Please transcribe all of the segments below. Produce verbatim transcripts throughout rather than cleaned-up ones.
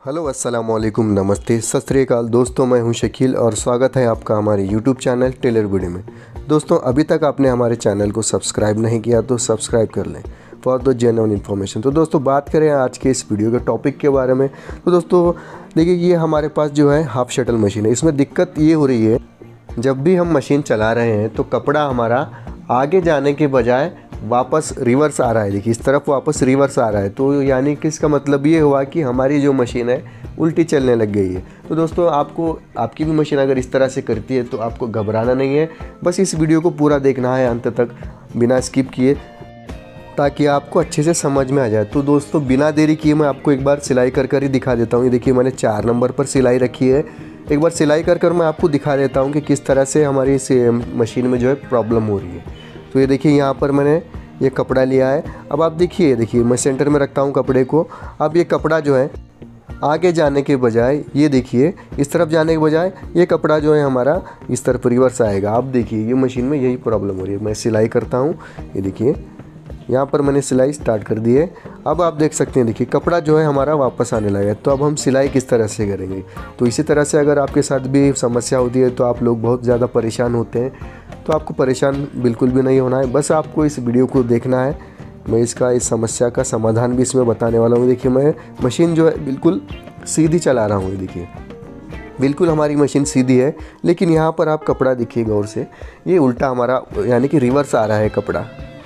Hello अस्सलाम वालेकुम, नमस्ते, सत श्री अकाल दोस्तों। मैं हूं शकील और स्वागत है आपका हमारे यूट्यूब चैनल टेलर वीडियो में। दोस्तों, अभी तक आपने हमारे चैनल को सब्सक्राइब नहीं किया तो सब्सक्राइब कर लें फॉर द जेन्युइन इन्फॉर्मेशन। तो दोस्तों, बात करें आज के इस वीडियो के टॉपिक के बारे में। तो दोस्तों देखिए, ये हमारे पास जो है हाफ शटल मशीन है। इसमें दिक्कत ये हो रही है, जब भी हम मशीन चला रहे हैं तो कपड़ा हमारा आगे जाने के बजाय वापस रिवर्स आ रहा है। देखिए, इस तरफ वापस रिवर्स आ रहा है। तो यानी कि इसका मतलब ये हुआ कि हमारी जो मशीन है उल्टी चलने लग गई है। तो दोस्तों, आपको आपकी भी मशीन अगर इस तरह से करती है तो आपको घबराना नहीं है। बस इस वीडियो को पूरा देखना है अंत तक बिना स्किप किए, ताकि आपको अच्छे से समझ में आ जाए। तो दोस्तों, बिना देरी किए मैं आपको एक बार सिलाई कर कर ही दिखा देता हूँ। ये देखिए, मैंने चार नंबर पर सिलाई रखी है। एक बार सिलाई कर कर मैं आपको दिखा देता हूँ कि किस तरह से हमारी इस मशीन में जो है प्रॉब्लम हो रही है। तो ये देखिए, यहाँ पर मैंने ये कपड़ा लिया है। अब आप देखिए, देखिए मैं सेंटर में रखता हूँ कपड़े को। अब ये कपड़ा जो है आगे जाने के बजाय, ये देखिए इस तरफ जाने के बजाय ये कपड़ा जो है हमारा इस तरफ रिवर्स आएगा। अब देखिए, ये मशीन में यही प्रॉब्लम हो रही है। मैं सिलाई करता हूँ। ये देखिए, यहाँ पर मैंने सिलाई स्टार्ट कर दी है। अब आप देख सकते हैं, देखिए कपड़ा जो है हमारा वापस आने लगा है। तो अब हम सिलाई किस तरह से करेंगे। तो इसी तरह से अगर आपके साथ भी समस्या होती है तो आप लोग बहुत ज़्यादा परेशान होते हैं, तो आपको परेशान बिल्कुल भी नहीं होना है। बस आपको इस वीडियो को देखना है। मैं इसका इस समस्या का समाधान भी इसमें बताने वाला हूँ। देखिए, मैं मशीन जो है बिल्कुल सीधी चला रहा हूँ। देखिए, बिल्कुल हमारी मशीन सीधी है, लेकिन यहाँ पर आप कपड़ा देखिए गौर से, ये उल्टा हमारा यानी कि रिवर्स आ रहा है कपड़ा।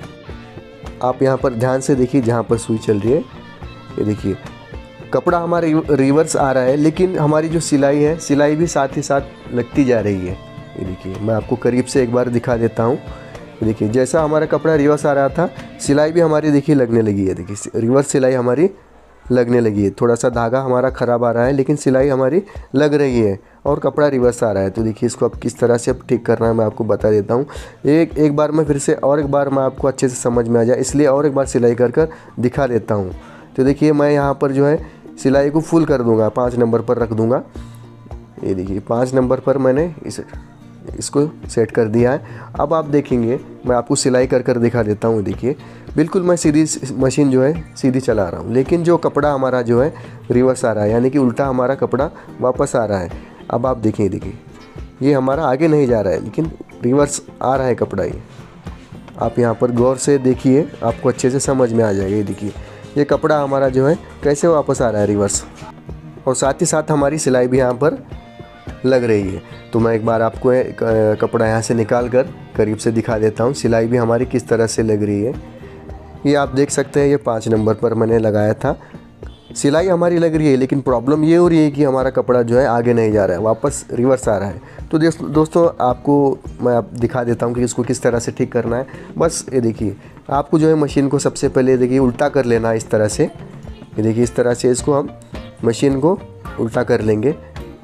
आप यहाँ पर ध्यान से देखिए, जहाँ पर सुई चल रही है, ये देखिए कपड़ा हमारा रिवर्स आ रहा है, लेकिन हमारी जो सिलाई है, सिलाई भी साथ ही साथ लगती जा रही है। ये देखिए, मैं आपको करीब से एक बार दिखा देता हूँ। देखिए, जैसा हमारा कपड़ा रिवर्स आ रहा था, सिलाई भी हमारी देखिए लगने लगी है। देखिए, रिवर्स सिलाई हमारी लगने लगी है। थोड़ा सा धागा हमारा ख़राब आ रहा है, लेकिन सिलाई हमारी लग रही है और कपड़ा रिवर्स आ रहा है। तो देखिए, इसको अब किस तरह से अब ठीक करना है मैं आपको बता देता हूँ। एक एक बार मैं फिर से और एक बार मैं आपको अच्छे से समझ में आ जाए, इसलिए और एक बार सिलाई कर कर दिखा देता हूँ। तो देखिए, मैं यहाँ पर जो है सिलाई को फुल कर दूँगा, पाँच नंबर पर रख दूँगा। ये देखिए, पाँच नंबर पर मैंने इस इसको सेट कर दिया है। अब आप देखेंगे, मैं आपको सिलाई कर कर दिखा देता हूँ। देखिए, बिल्कुल मैं सीधी मशीन जो है सीधी चला रहा हूँ, लेकिन जो कपड़ा हमारा जो है रिवर्स आ रहा है, यानी कि उल्टा हमारा कपड़ा वापस आ रहा है। अब आप देखिए, देखिए ये हमारा आगे नहीं जा रहा है, लेकिन रिवर्स आ रहा है कपड़ा। ये आप यहाँ पर गौर से देखिए, आपको अच्छे से समझ में आ जाएगा। ये देखिए, ये कपड़ा हमारा जो है कैसे वापस आ रहा है रिवर्स, और साथ ही साथ हमारी सिलाई भी यहाँ पर लग रही है। तो मैं एक बार आपको कपड़ा यहाँ से निकाल कर करीब से दिखा देता हूँ, सिलाई भी हमारी किस तरह से लग रही है। ये आप देख सकते हैं, ये पाँच नंबर पर मैंने लगाया था। सिलाई हमारी लग रही है, लेकिन प्रॉब्लम ये हो रही है कि हमारा कपड़ा जो है आगे नहीं जा रहा है, वापस रिवर्स आ रहा है। तो दोस्तों, आपको मैं आप दिखा देता हूँ कि इसको किस तरह से ठीक करना है। बस ये देखिए, आपको जो है मशीन को सबसे पहले देखिए उल्टा कर लेना है इस तरह से। ये देखिए, इस तरह से इसको हम मशीन को उल्टा कर लेंगे।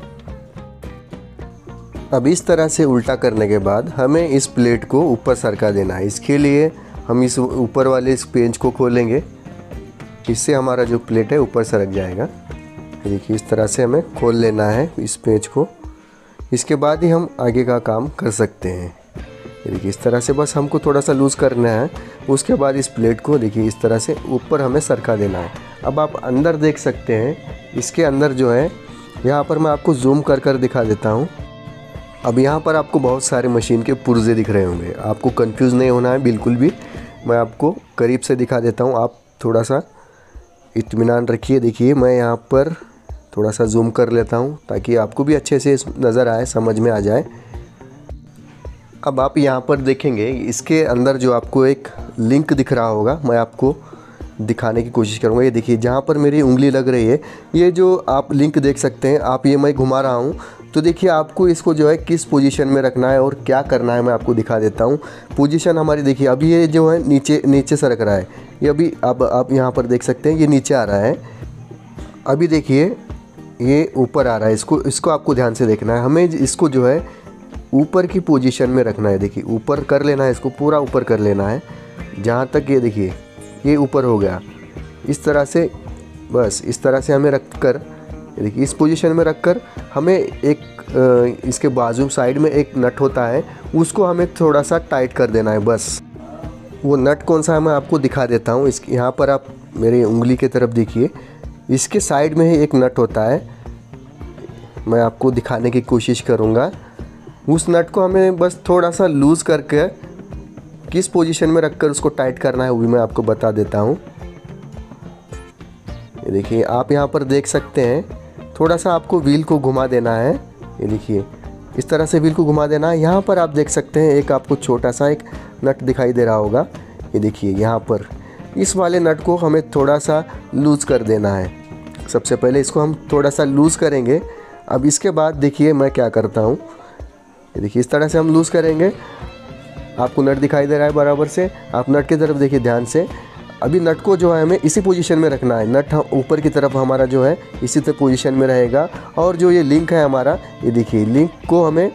अब इस तरह से उल्टा करने के बाद हमें इस प्लेट को ऊपर सरका देना है। इसके लिए हम इस ऊपर वाले इस पेंच को खोलेंगे, इससे हमारा जो प्लेट है ऊपर सरक जाएगा। देखिए, इस तरह से हमें खोल लेना है इस पेंच को। इसके बाद ही हम आगे का काम कर सकते हैं। देखिए, इस तरह से बस हमको थोड़ा सा लूज़ करना है। उसके बाद इस प्लेट को देखिए इस तरह से ऊपर हमें सरका देना है। अब आप अंदर देख सकते हैं, इसके अंदर जो है, यहाँ पर मैं आपको जूम कर कर दिखा देता हूँ। अब यहाँ पर आपको बहुत सारे मशीन के पुर्जे दिख रहे होंगे, आपको कंफ्यूज नहीं होना है बिल्कुल भी। मैं आपको करीब से दिखा देता हूँ, आप थोड़ा सा इत्मीनान रखिए। देखिए, मैं यहाँ पर थोड़ा सा जूम कर लेता हूँ ताकि आपको भी अच्छे से नज़र आए, समझ में आ जाए। अब आप यहाँ पर देखेंगे, इसके अंदर जो आपको एक लिंक दिख रहा होगा, मैं आपको दिखाने की कोशिश करूँगा। ये देखिए, जहाँ पर मेरी उंगली लग रही है, ये जो आप लिंक देख सकते हैं, आप ये मैं घुमा रहा हूँ। तो देखिए, आपको इसको जो है किस पोजीशन में रखना है और क्या करना है मैं आपको दिखा देता हूँ। पोजीशन हमारी देखिए, अभी ये जो है नीचे नीचे सरक रहा है। ये अभी अब आप यहाँ पर देख सकते हैं, ये नीचे आ रहा है। अभी देखिए, ये ऊपर आ रहा है। इसको इसको आपको ध्यान से देखना है। हमें इसको जो है ऊपर की पोजीशन में रखना है। देखिए, ऊपर कर लेना है, इसको पूरा ऊपर कर लेना है। जहाँ तक ये देखिए, ये ऊपर हो गया। इस तरह से, बस इस तरह से हमें रख कर, देखिए इस पोजीशन में रखकर हमें एक इसके बाजू साइड में एक नट होता है, उसको हमें थोड़ा सा टाइट कर देना है। बस वो नट कौन सा है मैं आपको दिखा देता हूँ। इस यहाँ पर आप मेरी उंगली की तरफ देखिए, इसके साइड में ही एक नट होता है, मैं आपको दिखाने की कोशिश करूँगा। उस नट को हमें बस थोड़ा सा लूज़ करके किस पोजीशन में रखकर उसको टाइट करना है वो भी मैं आपको बता देता हूँ। ये देखिए आप यहाँ पर देख सकते हैं, थोड़ा सा आपको व्हील को घुमा देना है। ये देखिए इस तरह से व्हील को घुमा देना है। यहाँ पर आप देख सकते हैं एक आपको छोटा सा एक नट दिखाई दे रहा होगा। ये देखिए यहाँ पर इस वाले नट को हमें थोड़ा सा लूज़ कर देना है। सबसे पहले इसको हम थोड़ा सा लूज़ करेंगे। अब इसके बाद देखिए मैं क्या करता हूँ, ये देखिए इस तरह से हम लूज़ करेंगे। आपको नट दिखाई दे रहा है बराबर से, आप नट की तरफ देखिए ध्यान से। अभी नट को जो है हमें इसी पोजीशन में रखना है। नट ऊपर की तरफ हमारा जो है इसी तरह पोजीशन में रहेगा। और जो ये लिंक है हमारा, ये देखिए लिंक को हमें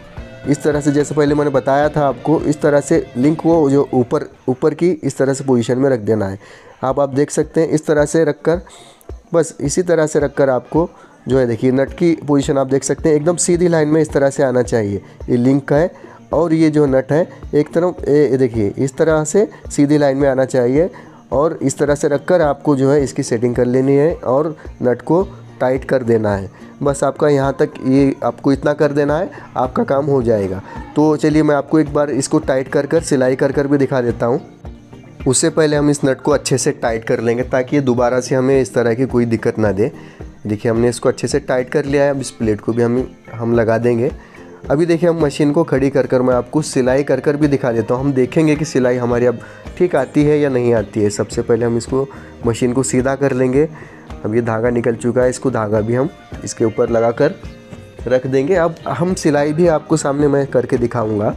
इस तरह से, जैसे पहले मैंने बताया था आपको, इस तरह से लिंक को जो ऊपर ऊपर की इस तरह से पोजीशन में रख देना है। आप आप देख सकते हैं इस तरह से रखकर, बस इसी तरह से रखकर आपको जो है देखिए नट की पोजीशन आप देख सकते हैं एकदम सीधी लाइन में इस तरह से आना चाहिए। ये लिंक है और ये जो नट है एक तरफ ये देखिए इस तरह से सीधी लाइन में आना चाहिए। और इस तरह से रखकर आपको जो है इसकी सेटिंग कर लेनी है और नट को टाइट कर देना है। बस आपका यहाँ तक, ये आपको इतना कर देना है, आपका काम हो जाएगा। तो चलिए मैं आपको एक बार इसको टाइट कर कर सिलाई कर कर भी दिखा देता हूँ। उससे पहले हम इस नट को अच्छे से टाइट कर लेंगे ताकि ये दोबारा से हमें इस तरह की कोई दिक्कत ना दे। देखिए हमने इसको अच्छे से टाइट कर लिया है। अब इस प्लेट को भी हम हम लगा देंगे। अभी देखिए हम मशीन को खड़ी कर कर मैं आपको सिलाई कर कर भी दिखा देता हूँ। हम देखेंगे कि सिलाई हमारी अब ठीक आती है या नहीं आती है। सबसे पहले हम इसको मशीन को सीधा कर लेंगे। अब ये धागा निकल चुका है, इसको धागा भी हम इसके ऊपर लगा कर रख देंगे। अब हम सिलाई भी आपको सामने मैं करके दिखाऊंगा।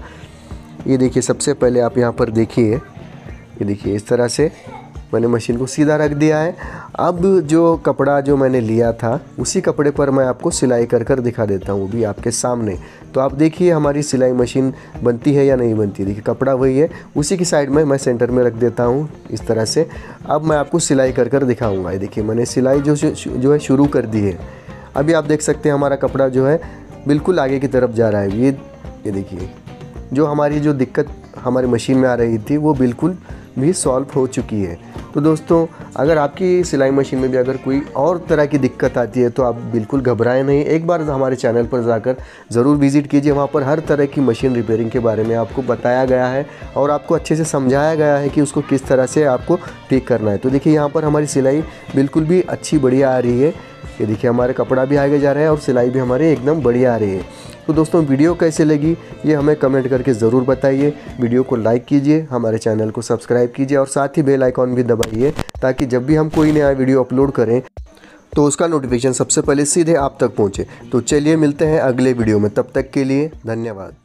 ये देखिए सबसे पहले आप यहाँ पर देखिए, ये देखिए इस तरह से मैंने मशीन को सीधा रख दिया है। अब जो कपड़ा जो मैंने लिया था उसी कपड़े पर मैं आपको सिलाई कर कर दिखा देता हूँ, वो भी आपके सामने। तो आप देखिए हमारी सिलाई मशीन बनती है या नहीं बनती। देखिए कपड़ा वही है, उसी की साइड में मैं सेंटर में रख देता हूँ इस तरह से। अब मैं आपको सिलाई कर कर दिखाऊँगा। ये देखिए मैंने सिलाई जो जो है शुरू कर दी है। अभी आप देख सकते हैं हमारा कपड़ा जो है बिल्कुल आगे की तरफ जा रहा है। ये ये देखिए जो हमारी जो दिक्कत हमारी मशीन में आ रही थी वो बिल्कुल भी सॉल्व हो चुकी है। तो दोस्तों अगर आपकी सिलाई मशीन में भी अगर कोई और तरह की दिक्कत आती है तो आप बिल्कुल घबराएं नहीं, एक बार हमारे चैनल पर जाकर ज़रूर विज़िट कीजिए। वहाँ पर हर तरह की मशीन रिपेयरिंग के बारे में आपको बताया गया है और आपको अच्छे से समझाया गया है कि उसको किस तरह से आपको ठीक करना है। तो देखिए यहाँ पर हमारी सिलाई बिल्कुल भी अच्छी बढ़िया आ रही है। ये देखिए हमारे कपड़ा भी आगे जा रहा है और सिलाई भी हमारी एकदम बढ़िया आ रही है। तो दोस्तों वीडियो कैसे लगी ये हमें कमेंट करके ज़रूर बताइए। वीडियो को लाइक कीजिए, हमारे चैनल को सब्सक्राइब कीजिए और साथ ही बेल आइकॉन भी दबाइए ताकि जब भी हम कोई नया वीडियो अपलोड करें तो उसका नोटिफिकेशन सबसे पहले सीधे आप तक पहुंचे। तो चलिए मिलते हैं अगले वीडियो में, तब तक के लिए धन्यवाद।